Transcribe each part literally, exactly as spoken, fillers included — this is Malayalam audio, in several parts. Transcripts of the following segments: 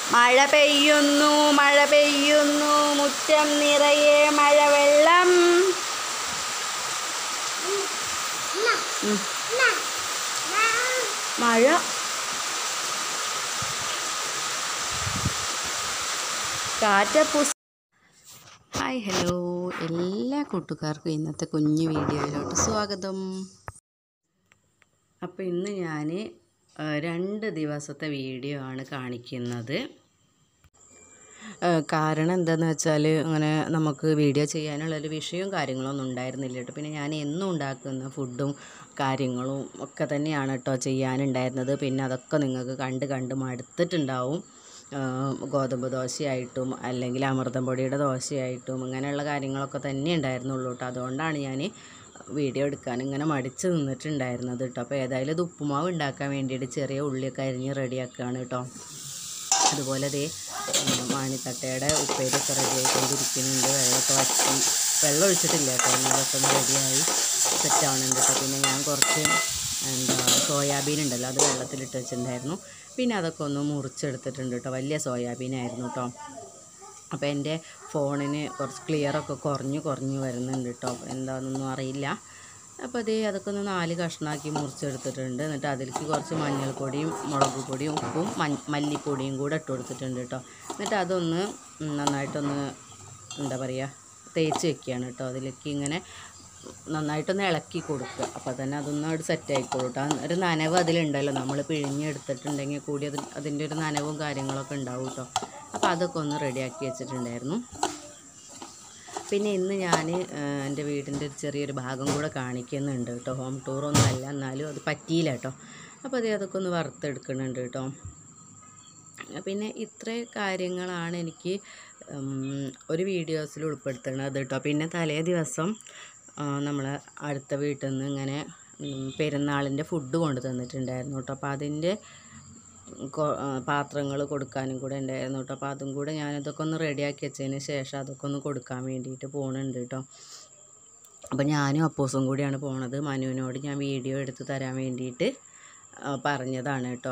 മഴ പെയ്യുന്നു മഴ പെയ്യുന്നു മുറ്റം നിറയെ മഴവെള്ളം. മഴ കാറ്റപ്പൂസ്. ഹായ് ഹലോ എല്ലാ കൂട്ടുകാർക്കും ഇന്നത്തെ കുഞ്ഞു വീഡിയോയിലോട്ട് സ്വാഗതം. അപ്പോൾ ഇന്ന് ഞാൻ രണ്ട് ദിവസത്തെ വീഡിയോ ആണ് കാണിക്കുന്നത്. കാരണം എന്താണെന്ന് വെച്ചാൽ അങ്ങനെ നമുക്ക് വീഡിയോ ചെയ്യാനുള്ളൊരു വിഷയവും കാര്യങ്ങളൊന്നും ഉണ്ടായിരുന്നില്ല കേട്ടോ. പിന്നെ ഞാൻ എന്നും ഉണ്ടാക്കുന്ന ഫുഡും കാര്യങ്ങളും ഒക്കെ തന്നെയാണ് കേട്ടോ ചെയ്യാനുണ്ടായിരുന്നത്. പിന്നെ അതൊക്കെ നിങ്ങൾക്ക് കണ്ട് കണ്ട് മടുത്തിട്ടുണ്ടാവും. ഗോതമ്പ് ദോശയായിട്ടും അല്ലെങ്കിൽ അമൃതം പൊടിയുടെ ദോശയായിട്ടും അങ്ങനെയുള്ള കാര്യങ്ങളൊക്കെ തന്നെ ഉണ്ടായിരുന്നുള്ളൂ കേട്ടോ. അതുകൊണ്ടാണ് ഞാൻ വീഡിയോ എടുക്കാൻ ഇങ്ങനെ മടിച്ച് നിന്നിട്ടുണ്ടായിരുന്നത് കേട്ടോ. അപ്പോൾ ഏതായാലും ഇത് ഉപ്പുമാവ് ഉണ്ടാക്കാൻ വേണ്ടിയിട്ട് ചെറിയ ഉള്ളിയൊക്കെ അരിഞ്ഞ് റെഡിയാക്കുകയാണ് കേട്ടോ. അതുപോലെ ദേ മാണിത്തട്ടയുടെ ഉപ്പേരിയൊക്കെ റെഡി ആയിക്കൊണ്ടിരിക്കുന്നുണ്ട്. വെള്ളമൊക്കെ വറ്റി വെള്ളം ഒഴിച്ചിട്ടില്ല കേട്ടോ. ഇന്നതൊക്കെ ഒന്ന് റെഡിയായി സെറ്റാവുന്നുണ്ട് കേട്ടോ. പിന്നെ ഞാൻ കുറച്ച് എന്താ സോയാബീൻ ഉണ്ടല്ലോ, അത് വെള്ളത്തിലിട്ട് വെച്ചിട്ടുണ്ടായിരുന്നു. പിന്നെ അതൊക്കെ ഒന്ന് മുറിച്ചെടുത്തിട്ടുണ്ട് കേട്ടോ. വലിയ സോയാബീനായിരുന്നു കേട്ടോ. അപ്പോൾ എൻ്റെ ഫോണിന് കുറച്ച് ക്ലിയറൊക്കെ കുറഞ്ഞു കുറഞ്ഞു വരുന്നുണ്ട് കേട്ടോ. എന്താണെന്നൊന്നും അറിയില്ല. അപ്പോൾ അതേ അതൊക്കെ ഒന്ന് നാല് കഷ്ണമാക്കി മുറിച്ചെടുത്തിട്ടുണ്ട്. എന്നിട്ട് അതിലേക്ക് കുറച്ച് മഞ്ഞൾപ്പൊടിയും മുളക് പൊടിയും ഉപ്പും മല്ലിപ്പൊടിയും കൂടെ ഇട്ട് കൊടുത്തിട്ടുണ്ട് കേട്ടോ. എന്നിട്ട് അതൊന്ന് നന്നായിട്ടൊന്ന് എന്താ പറയുക തേച്ച് വെക്കുകയാണ് കേട്ടോ. അതിലേക്ക് ഇങ്ങനെ നന്നായിട്ടൊന്ന് ഇളക്കി കൊടുക്കുക. അപ്പോൾ തന്നെ അതൊന്നും അവിടെ സെറ്റ് ആയിക്കോളൂ കേട്ടോ. ഒരു നനവ് അതിലുണ്ടല്ലോ, നമ്മൾ പിഴിഞ്ഞെടുത്തിട്ടുണ്ടെങ്കിൽ കൂടി അത് അതിൻ്റെ ഒരു നനവും കാര്യങ്ങളൊക്കെ ഉണ്ടാവും കേട്ടോ. അപ്പോൾ അതൊക്കെ ഒന്ന് റെഡിയാക്കി വെച്ചിട്ടുണ്ടായിരുന്നു. പിന്നെ ഇന്ന് ഞാൻ എൻ്റെ വീടിൻ്റെ ഒരു ചെറിയൊരു ഭാഗം കൂടെ കാണിക്കുന്നുണ്ട് കേട്ടോ. ഹോം ടൂറൊന്നും അല്ല, എന്നാലും അത് പറ്റിയില്ല കേട്ടോ. അപ്പോൾ അത് അതൊക്കെ ഒന്ന് വറുത്തെടുക്കുന്നുണ്ട് കേട്ടോ. പിന്നെ ഇത്ര കാര്യങ്ങളാണ് എനിക്ക് ഒരു വീഡിയോസിൽ ഉൾപ്പെടുത്തുന്നത് കേട്ടോ. പിന്നെ തലേ ദിവസം നമ്മൾ അടുത്ത വീട്ടിൽ നിന്ന് ഇങ്ങനെ പെരുന്നാളിൻ്റെ ഫുഡ് കൊണ്ടു തന്നിട്ടുണ്ടായിരുന്നു കേട്ടോ. അപ്പോൾ അതിൻ്റെ പാത്രങ്ങൾ കൊടുക്കാനും കൂടെ ഉണ്ടായിരുന്നു കേട്ടോ. അപ്പോൾ അതും കൂടെ ഞാനിതൊക്കെ ഒന്ന് റെഡിയാക്കി വെച്ചതിന് ശേഷം അതൊക്കെ ഒന്ന് കൊടുക്കാൻ വേണ്ടിയിട്ട് പോകുന്നുണ്ട് കേട്ടോ. അപ്പോൾ ഞാനും അപ്പൂസും കൂടിയാണ് പോണത്. മനുവിനോട് ഞാൻ വീഡിയോ എടുത്ത് തരാൻ വേണ്ടിയിട്ട് പറഞ്ഞതാണ് കേട്ടോ.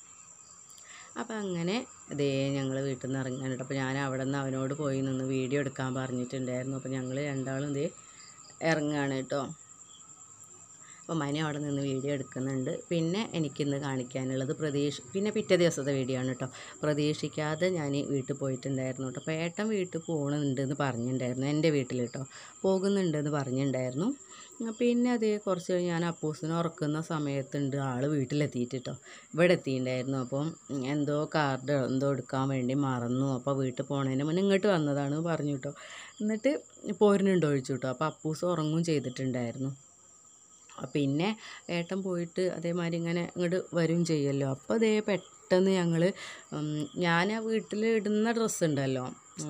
അപ്പോൾ അങ്ങനെ അതേ ഞങ്ങൾ വീട്ടിൽ നിന്ന് ഇറങ്ങാൻ കേട്ടോ. അപ്പോൾ ഞാൻ അവിടെ നിന്ന് അവനോട് പോയി നിന്ന് വീഡിയോ എടുക്കാൻ പറഞ്ഞിട്ടുണ്ടായിരുന്നു. അപ്പോൾ ഞങ്ങൾ രണ്ടാളും ഇതേ ഇറങ്ങുകയാണ് കേട്ടോ. അപ്പോൾ മനു അവിടെ നിന്ന് വീഡിയോ എടുക്കുന്നുണ്ട്. പിന്നെ എനിക്കിന്ന് കാണിക്കാനുള്ളത് പ്രതീക്ഷ പിന്നെ പിറ്റേ ദിവസത്തെ വീഡിയോ ആണ് കേട്ടോ. പ്രതീക്ഷിക്കാതെ ഞാൻ വീട്ടിൽ പോയിട്ടുണ്ടായിരുന്നു കേട്ടോ. അപ്പോൾ ഏട്ടൻ വീട്ടിൽ പോകുന്നുണ്ടെന്ന് പറഞ്ഞിട്ടുണ്ടായിരുന്നു, എൻ്റെ വീട്ടിൽ കേട്ടോ പോകുന്നുണ്ടെന്ന് പറഞ്ഞിട്ടുണ്ടായിരുന്നു. പിന്നെ അതേ കുറച്ച് കഴിഞ്ഞ് ഞാൻ അപ്പൂസിനെ ഉറക്കുന്ന സമയത്തുണ്ട് ആൾ വീട്ടിലെത്തിയിട്ട് കേട്ടോ. ഇവിടെ എത്തിയിട്ടുണ്ടായിരുന്നു. അപ്പം എന്തോ കാർഡ് എന്തോ എടുക്കാൻ വേണ്ടി മറന്നു. അപ്പോൾ വീട്ടിൽ പോണതിന് മുന്നേ ഇങ്ങോട്ട് വന്നതാണ് പറഞ്ഞു കേട്ടോ. എന്നിട്ട് പോരുന്നുണ്ടോ ചോദിച്ചു കേട്ടോ. അപ്പോൾ അപ്പൂസ് ഉറങ്ങും ചെയ്തിട്ടുണ്ടായിരുന്നു. പിന്നെ ഏട്ടൻ പോയിട്ട് അതേമാതിരി ഇങ്ങനെ ഇങ്ങോട്ട് വരും ചെയ്യുമല്ലോ. അപ്പോൾ അതേ പെട്ടെന്ന് ഞങ്ങൾ ഞാൻ ആ വീട്ടിൽ ഇടുന്ന ഡ്രസ്സ് ഉണ്ടല്ലോ,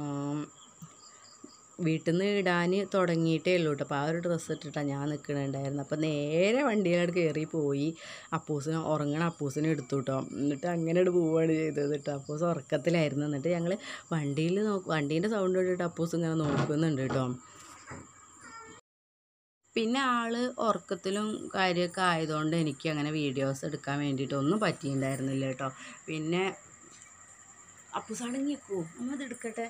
വീട്ടിൽ നിന്ന് ഇടാൻ തുടങ്ങിയിട്ടേ ഉള്ളൂ കേട്ടോ. അപ്പോൾ ആ ഒരു ഡ്രസ്സ് ഇട്ടിട്ടാണ് ഞാൻ നിൽക്കണുണ്ടായിരുന്നു. അപ്പോൾ നേരെ വണ്ടിയിലോട്ട് കയറി പോയി അപ്പൂസിനെ ഉറങ്ങണ അപ്പൂസിനെ എടുത്തു കേട്ടോ. എന്നിട്ട് അങ്ങനെ പോവുകയാണ് ചെയ്തത് കേട്ടോ. അപ്പൂസ് ഉറക്കത്തിലായിരുന്നു. എന്നിട്ട് ഞങ്ങൾ വണ്ടിയിൽ നോ വണ്ടീൻ്റെ സൗണ്ട് കേട്ടിട്ട് അപ്പൂസ് ഇങ്ങനെ നോക്കുന്നുണ്ട് കേട്ടോ. പിന്നെ ആൾ ഉറക്കത്തിലും കാര്യമൊക്കെ ആയതുകൊണ്ട് എനിക്ക് അങ്ങനെ വീഡിയോസ് എടുക്കാൻ വേണ്ടിയിട്ടൊന്നും പറ്റിയിട്ടുണ്ടായിരുന്നില്ല കേട്ടോ. പിന്നെ അപ്പൂസ് അടങ്ങി വെക്കുമോ, നമ്മൾ അത് എടുക്കട്ടെ.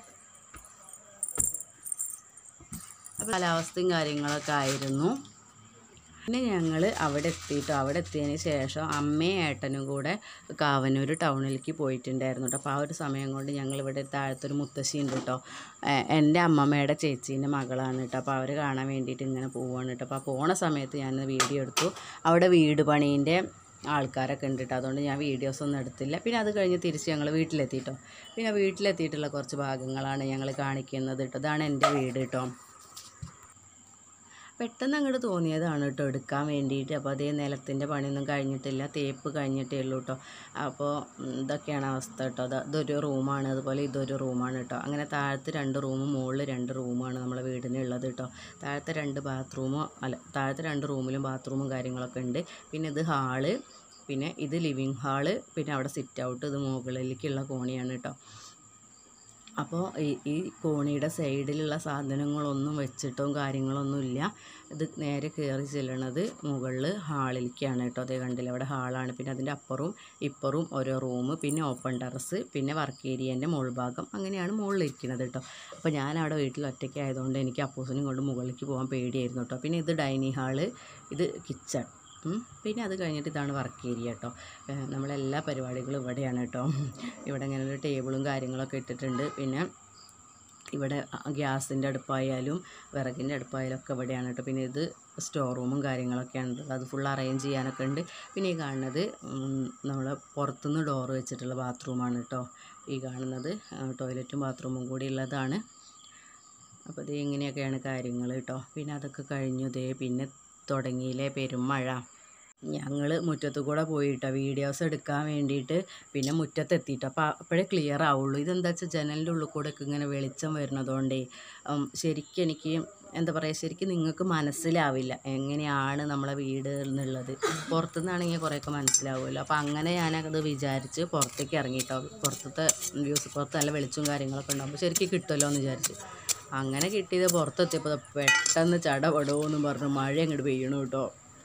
അപ്പോൾ കാലാവസ്ഥയും കാര്യങ്ങളൊക്കെ ആയിരുന്നു. പിന്നെ ഞങ്ങൾ അവിടെ എത്തിയിട്ടോ. അവിടെ എത്തിയതിന് ശേഷം അമ്മയും ഏട്ടനും കൂടെ കാവനൂർ ടൗണിലേക്ക് പോയിട്ടുണ്ടായിരുന്നു കേട്ടോ. അപ്പോൾ ആ ഒരു സമയം കൊണ്ട് ഞങ്ങൾ ഇവിടെ താഴത്തൊരു മുത്തശ്ശി ഉണ്ട് കേട്ടോ. എൻ്റെ അമ്മമ്മയുടെ ചേച്ചീൻ്റെ മകളാണ് കേട്ടോ. അപ്പോൾ അവർ കാണാൻ വേണ്ടിയിട്ട് ഇങ്ങനെ പോവുകയാണ് കേട്ടോ. അപ്പോൾ ആ പോണ സമയത്ത് ഞാൻ വീഡിയോ എടുത്തു. അവിടെ വീട് പണീൻ്റെ ആൾക്കാരൊക്കെ ഉണ്ട് കേട്ടോ. അതുകൊണ്ട് ഞാൻ വീഡിയോസൊന്നും എടുത്തില്ല. പിന്നെ അത് കഴിഞ്ഞ് തിരിച്ച് ഞങ്ങൾ വീട്ടിലെത്തിയിട്ടോ. പിന്നെ വീട്ടിലെത്തിയിട്ടുള്ള കുറച്ച് ഭാഗങ്ങളാണ് ഞങ്ങൾ കാണിക്കുന്നത് കേട്ടോ. ഇതാണ് എൻ്റെ വീട് കേട്ടോ. പെട്ടെന്ന് അങ്ങോട്ട് തോന്നിയതാണ് കേട്ടോ എടുക്കാൻ വേണ്ടിയിട്ട്. അപ്പോൾ അതേ നിലത്തിൻ്റെ പണിയൊന്നും കഴിഞ്ഞിട്ടില്ല, തേപ്പ് കഴിഞ്ഞിട്ടേ ഉള്ളൂ കേട്ടോ. അപ്പോൾ ഇതൊക്കെയാണ് അവസ്ഥ കേട്ടോ. അത് ഇതൊരു റൂമാണ്, അതുപോലെ ഇതൊരു റൂമാണ് കേട്ടോ. അങ്ങനെ താഴത്തെ രണ്ട് റൂമും മുകളിൽ രണ്ട് റൂമാണ് നമ്മളെ വീടിനുള്ളത് കേട്ടോ. താഴത്തെ രണ്ട് ബാത്റൂമോ അല്ല താഴത്തെ രണ്ട് റൂമിലും ബാത്റൂമും കാര്യങ്ങളൊക്കെ ഉണ്ട്. പിന്നെ ഇത് ഹാള്, പിന്നെ ഇത് ലിവിങ് ഹാള്, പിന്നെ അവിടെ സിറ്റ് ഔട്ട്, ഇത് മുകളിലേക്കുള്ള കോണിയാണ് കേട്ടോ. അപ്പോൾ ഈ ഈ കോണിയുടെ സൈഡിലുള്ള സാധനങ്ങളൊന്നും വെച്ചിട്ടും കാര്യങ്ങളൊന്നുമില്ല. ഇത് നേരെ കയറി ചെല്ലണത് മുകളിൽ ഹാളിലേക്കാണ് കേട്ടോ. അതേ കണ്ടില്ല, അവിടെ ഹാളാണ്. പിന്നെ അതിൻ്റെ അപ്പുറവും ഇപ്പുറവും ഓരോ റൂം, പിന്നെ ഓപ്പൺ ടെറസ്, പിന്നെ വർക്ക് ഏരിയേൻ്റെ മുകൾഭാഗം, അങ്ങനെയാണ് മുകളിലിരിക്കുന്നത് കേട്ടോ. അപ്പോൾ ഞാൻ അവിടെ വീട്ടിൽ ഒറ്റയ്ക്ക് ആയതുകൊണ്ട് എനിക്ക് അപ്പൂസിനും കൊണ്ട് മുകളിലേക്ക് പോകാൻ പേടിയായിരുന്നു കേട്ടോ. പിന്നെ ഇത് ഡൈനിങ് ഹാള്, ഇത് കിച്ചൺ, പിന്നെ അത് കഴിഞ്ഞിട്ട് ഇതാണ് വർക്ക് ഏരിയ കേട്ടോ. നമ്മളെല്ലാ പരിപാടികളും ഇവിടെയാണ് കേട്ടോ. ഇവിടെ ഇങ്ങനെ ഒരു ടേബിളും കാര്യങ്ങളൊക്കെ ഇട്ടിട്ടുണ്ട്. പിന്നെ ഇവിടെ ഗ്യാസിൻ്റെ അടുപ്പായാലും വിറകിൻ്റെ അടുപ്പായാലും ഒക്കെ ഇവിടെയാണ് കേട്ടോ. പിന്നെ ഇത് സ്റ്റോർ റൂമും കാര്യങ്ങളൊക്കെയാണ്, അത് ഫുൾ അറേഞ്ച് ചെയ്യാനൊക്കെ ഉണ്ട്. പിന്നെ ഈ കാണുന്നത് നമ്മൾ പുറത്തുനിന്ന് ഡോറ് വെച്ചിട്ടുള്ള ബാത്റൂമാണ് കേട്ടോ. ഈ കാണുന്നത് ടോയ്ലറ്റും ബാത്റൂമും കൂടി ഉള്ളതാണ്. അപ്പോൾ ഇത് ഇങ്ങനെയൊക്കെയാണ് കാര്യങ്ങൾ കേട്ടോ. പിന്നെ അതൊക്കെ കഴിഞ്ഞു. ദേ പിന്നെ തുടങ്ങിയില്ലേ പെരുമഴ. ഞങ്ങൾ മുറ്റത്ത് കൂടെ പോയിട്ടോ വീഡിയോസ് എടുക്കാൻ വേണ്ടിയിട്ട്. പിന്നെ മുറ്റത്തെത്തിയിട്ടോ. അപ്പോൾ അപ്പോഴേ ക്ലിയർ ആവുള്ളൂ. ഇതെന്താ വെച്ചാൽ ജനലിൻ്റെ ഉള്ളിൽ കൂടെ ഒക്കെ ഇങ്ങനെ വെളിച്ചം വരുന്നതുകൊണ്ടേ ശരിക്കും എനിക്ക് എന്താ പറയുക, ശരിക്കും നിങ്ങൾക്ക് മനസ്സിലാവില്ല എങ്ങനെയാണ് നമ്മളെ വീട് എന്നുള്ളത്. പുറത്തുനിന്നാണെങ്കിൽ കുറേയൊക്കെ മനസ്സിലാവുമല്ലോ. അപ്പോൾ അങ്ങനെ ഞാനത് വിചാരിച്ച് പുറത്തേക്ക് ഇറങ്ങിയിട്ടോ. പുറത്തത്തെ വ്യൂസ്, പുറത്ത് നല്ല വെളിച്ചവും കാര്യങ്ങളൊക്കെ ഉണ്ടാകുമ്പോൾ ശരിക്കും കിട്ടുമല്ലോ എന്ന് വിചാരിച്ച് അങ്ങനെ കിട്ടിയത്. പുറത്തെത്തിയപ്പോൾ പെട്ടെന്ന് ചടപടോന്ന് പറഞ്ഞ് മഴ അങ്ങോട്ട് പെയ്യണു കേട്ടോ.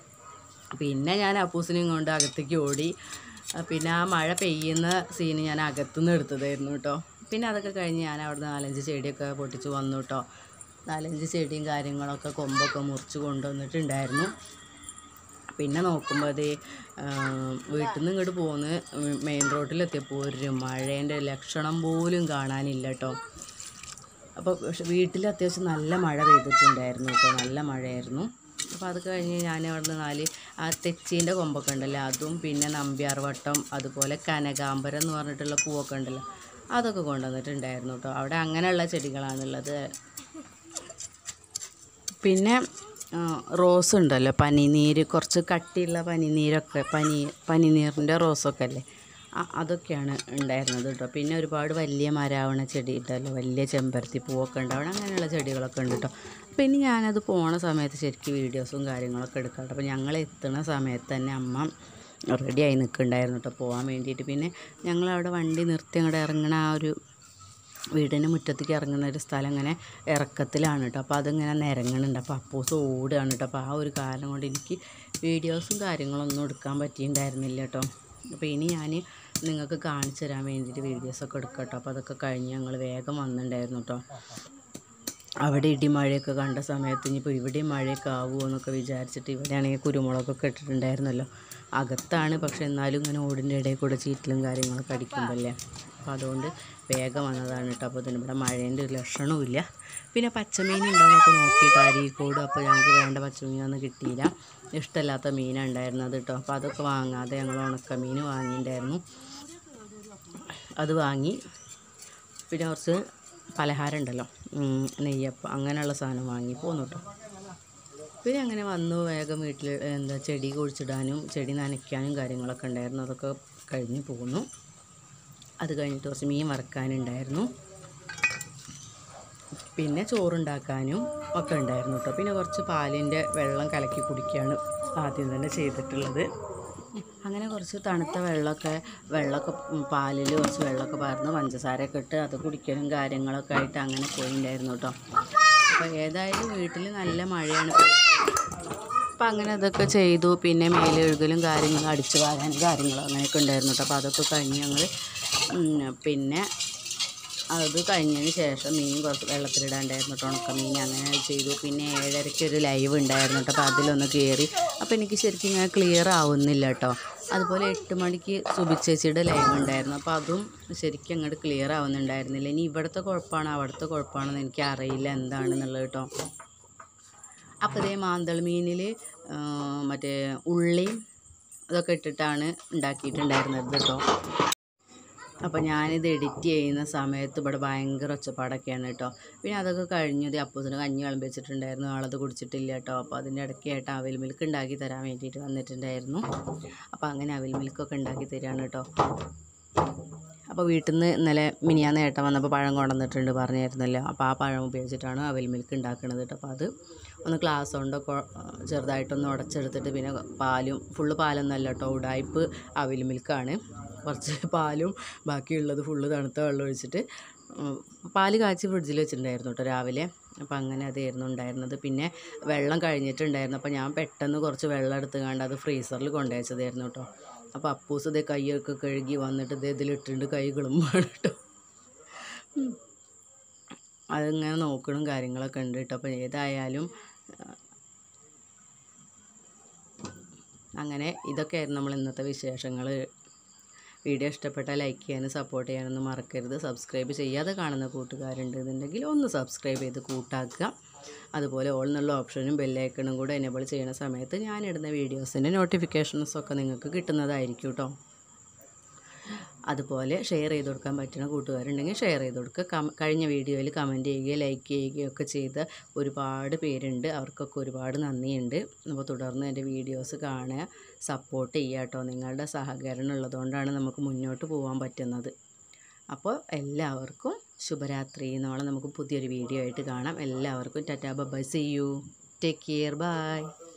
പിന്നെ ഞാൻ അപ്പൂസിനെയും കൊണ്ട് അകത്തേക്ക് ഓടി. പിന്നെ ആ മഴ പെയ്യുന്ന സീന് ഞാൻ അകത്തുനിന്ന് എടുത്തതായിരുന്നു കേട്ടോ. പിന്നെ അതൊക്കെ കഴിഞ്ഞ് ഞാൻ അവിടുന്ന് നാലഞ്ച് ചെടിയൊക്കെ പൊട്ടിച്ച് വന്നു കേട്ടോ. നാലഞ്ച് ചെടിയും കാര്യങ്ങളൊക്കെ കൊമ്പൊക്കെ മുറിച്ച് കൊണ്ടുവന്നിട്ടുണ്ടായിരുന്നു. പിന്നെ നോക്കുമ്പോൾ അത് വീട്ടിൽ നിന്ന് ഇങ്ങോട്ട് പോന്ന് മെയിൻ റോഡിലെത്തിയപ്പോൾ ഒരു മഴേൻ്റെ ലക്ഷണം പോലും കാണാനില്ല കേട്ടോ. അപ്പോൾ വീട്ടിൽ അത്യാവശ്യം നല്ല മഴ പെയ്തിട്ടുണ്ടായിരുന്നു കേട്ടോ, നല്ല മഴയായിരുന്നു. അപ്പോൾ അത് കഴിഞ്ഞ് ഞാൻ അവിടുന്ന് നാല് ആ തെച്ചീൻ്റെ കൊമ്പൊക്കെ ഉണ്ടല്ലോ അതും, പിന്നെ നമ്പ്യാർ വട്ടം, അതുപോലെ കനകാംബരം എന്ന് പറഞ്ഞിട്ടുള്ള പൂവൊക്കെ ഉണ്ടല്ലോ അതൊക്കെ കൊണ്ടുവന്നിട്ടുണ്ടായിരുന്നു കേട്ടോ. അവിടെ അങ്ങനെയുള്ള ചെടികളാണുള്ളത്. പിന്നെ റോസ് ഉണ്ടല്ലോ, പനിനീര്, കുറച്ച് കട്ടിയുള്ള പനിനീരൊക്കെ, പനി പനിനീറിൻ്റെ റോസൊക്കെ അല്ലേ, അതൊക്കെയാണ് ഉണ്ടായിരുന്നത് കേട്ടോ. പിന്നെ ഒരുപാട് വലിയ മരാവണ ചെടി ഉണ്ടല്ലോ, വലിയ ചെമ്പരത്തി പൂവൊക്കെ ഉണ്ടാവണം, അങ്ങനെയുള്ള ചെടികളൊക്കെ ഉണ്ട് കേട്ടോ. പിന്നെ ഞാനത് പോണ സമയത്ത് ശരിക്കും വീഡിയോസും കാര്യങ്ങളൊക്കെ എടുക്കാം കേട്ടോ. അപ്പോൾ ഞങ്ങൾ എത്തുന്ന സമയത്ത് തന്നെ അമ്മ റെഡിയായി നിൽക്കുന്നുണ്ടായിരുന്നു കേട്ടോ പോകാൻ വേണ്ടിയിട്ട്. പിന്നെ ഞങ്ങളവിടെ വണ്ടി നിർത്തി അങ്ങോട്ട് ഇറങ്ങണ ആ ഒരു വീടിൻ്റെ മുറ്റത്തേക്ക് ഇറങ്ങുന്ന ഒരു സ്ഥലം ഇങ്ങനെ ഇറക്കത്തിലാണ് കേട്ടോ. അപ്പോൾ അതിങ്ങനെ നിരങ്ങണുണ്ട്. അപ്പോൾ അപ്പൂസ് ഓടുകയാണ് കേട്ടോ. അപ്പോൾ ആ ഒരു കാലം കൊണ്ട് എനിക്ക് വീഡിയോസും കാര്യങ്ങളൊന്നും എടുക്കാൻ പറ്റിയിട്ടുണ്ടായിരുന്നില്ല കേട്ടോ. അപ്പോൾ ഇനി ഞാൻ നിങ്ങൾക്ക് കാണിച്ചു തരാൻ വേണ്ടിയിട്ട് വീഡിയോസൊക്കെ എടുക്കാം കേട്ടോ. അപ്പോൾ അതൊക്കെ കഴിഞ്ഞ് ഞങ്ങൾ വേഗം വന്നിട്ടുണ്ടായിരുന്നു കേട്ടോ. അവിടെ ഇടിമഴയൊക്കെ കണ്ട സമയത്ത് ഇനിയിപ്പോൾ ഇവിടെയും മഴയൊക്കെ ആവുമോ എന്നൊക്കെ വിചാരിച്ചിട്ട്, ഇവിടെയാണെങ്കിൽ കുരുമുളകൊക്കെ ഇട്ടിട്ടുണ്ടായിരുന്നല്ലോ, അകത്താണ്. പക്ഷെ എന്നാലും ഇങ്ങനെ ഓടിൻ്റെ ഇടയിൽ കൂടെ ചീറ്റലും കാര്യങ്ങളൊക്കെ അടിക്കുമ്പോഴല്ലേ, അപ്പോൾ അതുകൊണ്ട് വേഗം വന്നതാണ് കേട്ടോ. അപ്പോൾ ഇതിന് ഇവിടെ മഴേൻ്റെ ഒരു ലക്ഷണവും ഇല്ല. പിന്നെ പച്ചമീൻ ഉണ്ടോയെന്നൊക്കെ നോക്കിയിട്ട് അരീക്കോട്, അപ്പോൾ ഞങ്ങൾക്ക് വേണ്ട പച്ചമീനൊന്നും കിട്ടിയില്ല, ഇഷ്ടമില്ലാത്ത മീനാണ് ഉണ്ടായിരുന്നത് കേട്ടോ. അപ്പോൾ അതൊക്കെ വാങ്ങാതെ ഞങ്ങൾ ഉണക്കമീൻ വാങ്ങിയിട്ടുണ്ടായിരുന്നു, അത് വാങ്ങി. പിന്നെ കുറച്ച് പലഹാരം ഉണ്ടല്ലോ, നെയ്യപ്പം, അങ്ങനെയുള്ള സാധനം വാങ്ങി പോന്നു കേട്ടോ. പിന്നെ അങ്ങനെ വന്നു വേഗം വീട്ടിൽ എന്താ ചെടി കുഴിച്ചിടാനും ചെടി നനയ്ക്കാനും കാര്യങ്ങളൊക്കെ ഉണ്ടായിരുന്നു, അതൊക്കെ കഴിഞ്ഞ് പോന്നു. അത് കഴിഞ്ഞിട്ട് കുറച്ച് മീൻ വറുക്കാനുണ്ടായിരുന്നു, പിന്നെ ചോറുണ്ടാക്കാനും ഒക്കെ ഉണ്ടായിരുന്നു കേട്ടോ. പിന്നെ കുറച്ച് പാലിൻ്റെ വെള്ളം കലക്കി കുടിക്കുകയാണ് ആദ്യം തന്നെ ചെയ്തിട്ടുള്ളത്. അങ്ങനെ കുറച്ച് തണുത്ത വെള്ളമൊക്കെ വെള്ളമൊക്കെ പാലിൽ കുറച്ച് വെള്ളമൊക്കെ പകർന്ന് പഞ്ചസാരയൊക്കെ ഇട്ട് അത് കുടിക്കലും കാര്യങ്ങളൊക്കെ ആയിട്ട് അങ്ങനെ പോയിട്ടുണ്ടായിരുന്നു കേട്ടോ. അപ്പോൾ ഏതായാലും വീട്ടിൽ നല്ല മഴയാണ്. അപ്പോൾ അങ്ങനെ അതൊക്കെ ചെയ്തു. പിന്നെ മേലെ എഴുകലും കാര്യങ്ങളും അടിച്ചു വാരാനും കാര്യങ്ങളും അങ്ങനെയൊക്കെ ഉണ്ടായിരുന്നു കേട്ടോ. അപ്പോൾ അതൊക്കെ കഴിഞ്ഞ് ഞങ്ങൾ പിന്നെ അത് കഴിഞ്ഞതിന് ശേഷം മീൻ കുറച്ച് വെള്ളത്തിലിടാണ്ടായിരുന്നു കേട്ടോ, ഉണക്കമീൻ, അങ്ങനെ ചെയ്തു. പിന്നെ ഏഴരയ്ക്ക് ഒരു ലൈവ് ഉണ്ടായിരുന്നു കേട്ടോ, അപ്പോൾ അതിലൊന്ന് കയറി. അപ്പോൾ എനിക്ക് ശരിക്കും ഇങ്ങനെ ക്ലിയർ ആവുന്നില്ല കേട്ടോ. അതുപോലെ എട്ട് മണിക്ക് സുബിച്ചേച്ചിയുടെ ലൈവ് ഉണ്ടായിരുന്നു, അപ്പോൾ അതും ശരിക്കും അങ്ങോട്ട് ക്ലിയർ ആവുന്നുണ്ടായിരുന്നില്ല. ഇനി ഇവിടുത്തെ കുഴപ്പമാണോ അവിടുത്തെ കുഴപ്പമാണെന്ന് എനിക്ക് അറിയില്ല എന്താണെന്നുള്ളത് കേട്ടോ. അപ്പോൾ ഇതേ മാന്തൾ മീനിൽ മറ്റേ ഉള്ളിയും അതൊക്കെ ഇട്ടിട്ടാണ് ഉണ്ടാക്കിയിട്ടുണ്ടായിരുന്നത് കേട്ടോ. അപ്പോൾ ഞാനിത് എഡിറ്റ് ചെയ്യുന്ന സമയത്ത് ഇവിടെ ഭയങ്കര ഒച്ചപ്പാടൊക്കെയാണ് കേട്ടോ. പിന്നെ അതൊക്കെ കഴിഞ്ഞത് അപ്പൂസിന് കഞ്ഞി വിളമ്പി വെച്ചിട്ടുണ്ടായിരുന്നു, ആളത് കുടിച്ചിട്ടില്ല കേട്ടോ. അപ്പോൾ അതിൻ്റെ ഇടയ്ക്കായിട്ട് അവിൽ മിൽക്ക് ഉണ്ടാക്കി തരാൻ വേണ്ടിയിട്ട് വന്നിട്ടുണ്ടായിരുന്നു. അപ്പോൾ അങ്ങനെ അവിൽ മിൽക്കൊക്കെ ഉണ്ടാക്കി തരികയാണ് കേട്ടോ. അപ്പോൾ വീട്ടിൽ നിന്ന് ഇന്നലെ മിനിയാന്ന് ഏട്ടൻ വന്നപ്പോൾ പഴം കൊണ്ടുവന്നിട്ടുണ്ട് പറഞ്ഞായിരുന്നല്ലോ, അപ്പോൾ ആ പഴം ഉപയോഗിച്ചിട്ടാണ് അവിൽ മിൽക്ക് ഉണ്ടാക്കുന്നത് കേട്ടോ. അപ്പോൾ അത് ഒന്ന് ഗ്ലാസ് കൊണ്ടൊക്കെ ചെറുതായിട്ടൊന്ന് ഉടച്ചെടുത്തിട്ട്, പിന്നെ പാലും ഫുള്ള് പാലൊന്നുമല്ല കേട്ടോ, ഉടായ്പ് അവിൽ മിൽക്കാണ്. കുറച്ച് പാലും ബാക്കിയുള്ളത് ഫുള്ള് തണുത്ത വെള്ളം ഒഴിച്ചിട്ട് പാല് കാച്ചി ഫ്രിഡ്ജിൽ വെച്ചിട്ടുണ്ടായിരുന്നു കേട്ടോ രാവിലെ. അപ്പോൾ അങ്ങനെ അതായിരുന്നു ഉണ്ടായിരുന്നത്. പിന്നെ വെള്ളം കഴിഞ്ഞിട്ടുണ്ടായിരുന്നു. അപ്പോൾ ഞാൻ പെട്ടെന്ന് കുറച്ച് വെള്ളം എടുത്ത് കണ്ട് അത് ഫ്രീസറിൽ കൊണ്ടുവച്ചതായിരുന്നു കേട്ടോ. അപ്പോൾ അപ്പൂസ് ഇതേ കൈയൊക്കെ കഴുകി വന്നിട്ട് ഇതേ ഇതിലിട്ടുണ്ട് കൈ കിളുമ്പാണ് കേട്ടോ. അതിങ്ങനെ നോക്കണം കാര്യങ്ങളൊക്കെ ഉണ്ട് കേട്ടോ. അപ്പോൾ ഏതായാലും അങ്ങനെ ഇതൊക്കെയായിരുന്നു നമ്മൾ ഇന്നത്തെ വിശേഷങ്ങൾ. വീഡിയോ ഇഷ്ടപ്പെട്ടാൽ ലൈക്ക് ചെയ്യാനും സപ്പോർട്ട് ചെയ്യാനൊന്നും മറക്കരുത്. സബ്സ്ക്രൈബ് ചെയ്യാതെ കാണുന്ന കൂട്ടുകാരുണ്ടെന്നുണ്ടെങ്കിൽ ഒന്ന് സബ്സ്ക്രൈബ് ചെയ്ത് കൂട്ടാക്കുക. അതുപോലെ ഓൾ എന്നുള്ള ഓപ്ഷനും ബെല്ലൈക്കണും കൂടെ എനേബിൾ ചെയ്യുന്ന സമയത്ത് ഞാനിടുന്ന വീഡിയോസിൻ്റെ നോട്ടിഫിക്കേഷൻസൊക്കെ നിങ്ങൾക്ക് കിട്ടുന്നതായിരിക്കും കേട്ടോ. അതുപോലെ ഷെയർ ചെയ്ത് കൊടുക്കാൻ പറ്റുന്ന കൂട്ടുകാരുണ്ടെങ്കിൽ ഷെയർ ചെയ്ത് കൊടുക്കുക. കം കഴിഞ്ഞ വീഡിയോയിൽ കമൻറ്റ് ചെയ്യുകയും ലൈക്ക് ചെയ്യുകയൊക്കെ ചെയ്ത ഒരുപാട് പേരുണ്ട്. അവർക്കൊക്കെ ഒരുപാട് നന്ദിയുണ്ട്. അപ്പോൾ തുടർന്ന് എൻ്റെ വീഡിയോസ് കാണുക, സപ്പോർട്ട് ചെയ്യുക കേട്ടോ. നിങ്ങളുടെ സഹകരണം ഉള്ളതുകൊണ്ടാണ് നമുക്ക് മുന്നോട്ട് പോകാൻ പറ്റുന്നത്. അപ്പോൾ എല്ലാവർക്കും ശുഭരാത്രി. നാളെ നമുക്ക് പുതിയൊരു വീഡിയോ ആയിട്ട് കാണാം. എല്ലാവർക്കും tata bye, see you, take care, by.